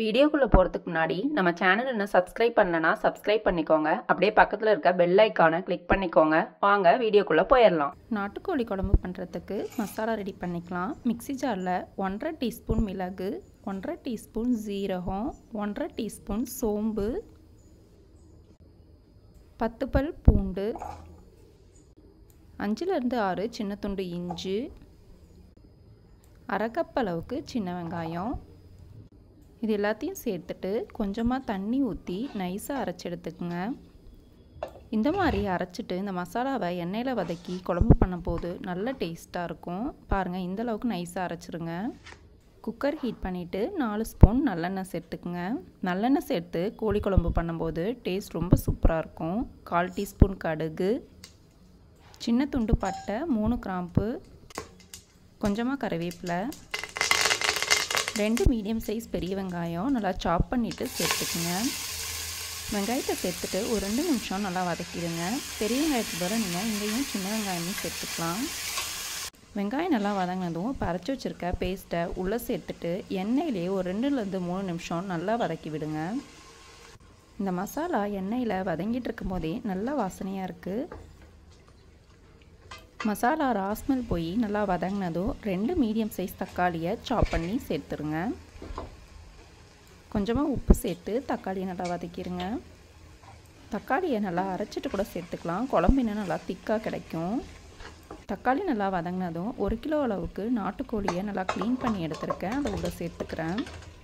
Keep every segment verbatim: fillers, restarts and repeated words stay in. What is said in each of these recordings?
வீடியோக்குள்ள போறதுக்கு முன்னாடி நம்ம சேனல் இன்னும் சப்ஸ்கிரைப் பண்ணலனா சப்ஸ்கிரைப் பண்ணிக்கோங்க. அப்படியே பக்கத்துல இருக்க பெல் ஐகானை கிளிக் பண்ணிக்கோங்க. வாங்க வீடியோக்குள்ள போயிடலாம். நாட்டுக்கோழி குழம்பு பண்ணுறதுக்கு மசாலா ரெடி பண்ணிக்கலாம். மிக்ஸி ஜாரில் ஒன்றரை டீஸ்பூன் மிளகு, ஒன்றரை டீஸ்பூன் ஜீரகம், ஒன்றரை டீஸ்பூன் சோம்பு, பத்து பல் பூண்டு, அஞ்சுலேருந்து ஆறு சின்ன துண்டு இஞ்சி, அரை கப் அளவுக்கு சின்ன வெங்காயம், இது எல்லாத்தையும் சேர்த்துட்டு கொஞ்சமாக தண்ணி ஊற்றி நைஸாக அரைச்சி எடுத்துக்கோங்க. இந்த மாதிரி அரைச்சிட்டு இந்த மசாலாவை எண்ணெயில் வதக்கி குழம்பு பண்ணும்போது நல்ல டேஸ்ட்டாக இருக்கும். பாருங்கள், இந்தளவுக்கு நைஸாக அரைச்சிருங்க. குக்கர் ஹீட் பண்ணிவிட்டு நாலு ஸ்பூன் நல்லெண்ணெய் சேர்த்துக்குங்க. நல்லெண்ணெய் சேர்த்து கோழி குழம்பு பண்ணும்போது டேஸ்ட் ரொம்ப சூப்பராக இருக்கும். கால் டீஸ்பூன் கடுகு, சின்ன துண்டு பட்டை, மூணு கிராம்பு, கொஞ்சமாக கறிவேப்பிலை, ரெண்டு மீடியம் சைஸ் பெரிய வெங்காயம் நல்லா சாப் பண்ணிவிட்டு சேர்த்துக்குங்க. வெங்காயத்தை சேர்த்துட்டு ஒரு ரெண்டு நிமிஷம் நல்லா வதக்கிடுங்க. பெரிய வெங்காயத்துக்கு பதிலாக நீங்கள் இங்கேயும் சின்ன வெங்காயமும் சேர்த்துக்கலாம். வெங்காயம் நல்லா வதங்கினதும் இப்போ அரைச்சி வச்சுருக்க பேஸ்ட்டை உள்ளே சேர்த்துட்டு எண்ணெயிலே ஒரு ரெண்டுலேருந்து மூணு நிமிஷம் நல்லா வதக்கி விடுங்க. இந்த மசாலா எண்ணெயில் வதங்கிட்டு இருக்கும் போதே நல்லா வாசனையாக இருக்குது. மசாலா ராஸ்மெல் போய் நல்லா வதங்கினதும் ரெண்டு மீடியம் சைஸ் தக்காளியை சாப் பண்ணி சேர்த்துருங்க. கொஞ்சமாக உப்பு சேர்த்து தக்காளியை நல்லா வதக்கிடுங்க. தக்காளியை நல்லா அரைச்சிட்டு கூட சேர்த்துக்கலாம். குழம்பு இன்னும் நல்லா திக்காக கிடைக்கும். தக்காளி நல்லா வதங்கினதும் ஒரு கிலோ அளவுக்கு நாட்டுக்கோழியை நல்லா க்ளீன் பண்ணி எடுத்துருக்கேன். அதை உள்ள சேர்த்துக்கிறேன்.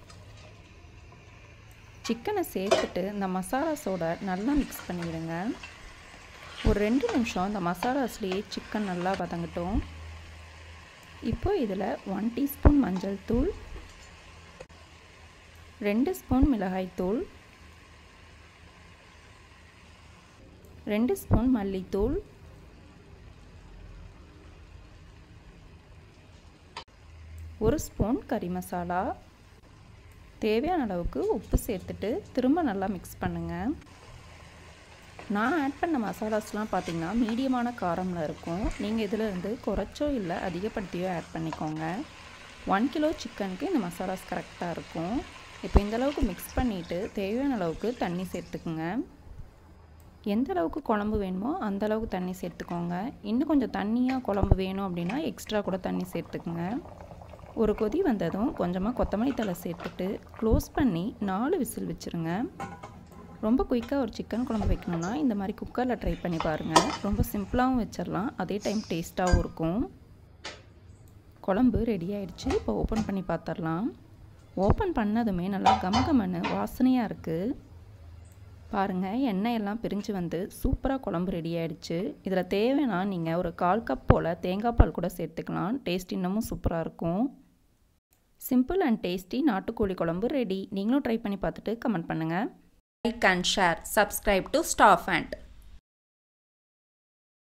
சிக்கனை சேர்த்துட்டு இந்த மசாலாஸோட நல்லா மிக்ஸ் பண்ணிவிடுங்க. ஒரு ரெண்டு நிமிஷம் இந்த மசாலாஸ்லேயே சிக்கன் நல்லா வதங்கட்டும். இப்போ இதில் ஒன் டீஸ்பூன் மஞ்சள் தூள், ரெண்டு ஸ்பூன் மிளகாய் தூள், ரெண்டு ஸ்பூன் மல்லித்தூள், ஒரு ஸ்பூன் கறி மசாலா, தேவையான அளவுக்கு உப்பு சேர்த்துட்டு திரும்ப நல்லா மிக்ஸ் பண்ணுங்கள். நான் ஆட் பண்ண மசாலாஸ்லாம் பார்த்திங்கன்னா மீடியமான காரமில் இருக்கும். நீங்கள் இதில் இருந்து குறைச்சோ இல்லை அதிகப்படுத்தியோ ஆட் பண்ணிக்கோங்க. ஒன் கிலோ சிக்கனுக்கு இந்த மசாலாஸ் கரெக்டாக இருக்கும். இப்போ இந்தளவுக்கு மிக்ஸ் பண்ணிவிட்டு தேவையான அளவுக்கு தண்ணி சேர்த்துக்குங்க. எந்த அளவுக்கு குழம்பு வேணுமோ அந்தளவுக்கு தண்ணி சேர்த்துக்கோங்க. இன்னும் கொஞ்சம் தண்ணியாக குழம்பு வேணும் அப்படின்னா எக்ஸ்ட்ரா கூட தண்ணி சேர்த்துக்குங்க. ஒரு கொதி வந்ததும் கொஞ்சமாக கொத்தமல்லி தழை சேர்த்துட்டு க்ளோஸ் பண்ணி நாலு விசில் வச்சுருங்க. ரொம்ப குயிக்காக ஒரு சிக்கன் குழம்பு வைக்கணும்னா இந்த மாதிரி குக்கரில் ட்ரை பண்ணி பாருங்கள். ரொம்ப சிம்பிளாகவும் வச்சிடலாம், அதே டைம் டேஸ்ட்டாகவும் இருக்கும். குழம்பு ரெடி ஆகிடுச்சு. இப்போ ஓப்பன் பண்ணி பார்த்துடலாம். ஓப்பன் பண்ணதுமே நல்லா கமகமன்னு வாசனையாக இருக்குது. பாருங்கள், எண்ணெயெல்லாம் பிரிஞ்சு வந்து சூப்பராக குழம்பு ரெடி ஆகிடுச்சு. இதில் தேவைன்னா நீங்கள் ஒரு கால் கப் போல் தேங்காய் பால் கூட சேர்த்துக்கலாம். டேஸ்ட் இன்னமும் சூப்பராக இருக்கும். சிம்பிள் அண்ட் டேஸ்டி நாட்டுக்கோழி குழம்பு ரெடி. நீங்களும் ட்ரை பண்ணி பார்த்துட்டு கமெண்ட் பண்ணுங்கள். Like and share. Subscribe to Staff and